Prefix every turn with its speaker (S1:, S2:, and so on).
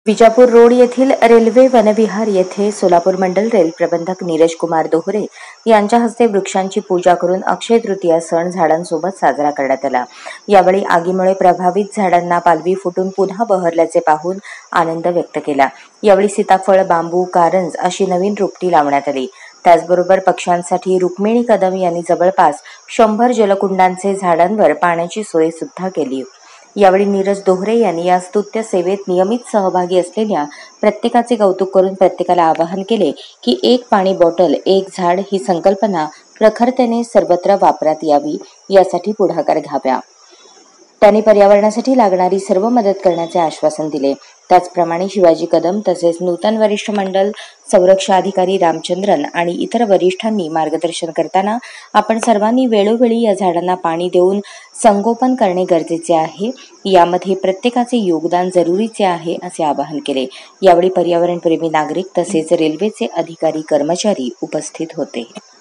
S1: Vijapur road येथील railway वनविहार येथे सोलापूर मंडल रेल प्रबंधक नीरज कुमार दोहरे यांच्या हस्ते वृक्षांची पूजा करून अक्षय तृतीया सण झाडांसोबत साजरा करण्यात आला। यावेळी आगीमुळे प्रभावित झाडांना पालवी फुटून पुन्हा बहरल्याचे पाहून आनंद व्यक्त केला। यावेळी सीताफळ, बांबू, कारंज अशी नवीन रोपटी लावण्यात आली। त्याचबरोबर पक्ष्यांसाठी रुक्मिणी कदम यांनी जवळपास 100 जलकुंडांचे झाडांवर पाण्याची सोय सुद्धा केली। यावेळी नीरज दोहरे यांनी या स्तुत्य सेवेत नियमित सहभागी असलेल्या प्रत्येकाचे कौतुक करून प्रत्येकाला आवाहन केले की एक पाणी बॉटल एक झाड ही संकल्पना प्रखरतेने सर्वत्र वापरात यावी, यासाठी पुढाकार घ्यावा। त्यांनी पर्यावरणासाठी लागणारी सर्व मदत करण्याचे आश्वासन दिले। त्याचप्रमाणे शिवाजी कदम तसेच नूतन वरिष्ठ मंडल संरक्षणाधिकारी रामचंद्रन आणि इतर वरिष्ठांनी मार्गदर्शन करताना आपण सर्वांनी वेळोवेळी या झाडांना पाणी देऊन संगोपन करणे गरजेचे आहे। यामध्ये प्रत्येकाचे योगदान जरुरीचे आहे असे आवाहन केले। यावेळी पर्यावरणप्रेमी नागरिक तसेच रेल्वेचे अधिकारी कर्मचारी उपस्थित होते।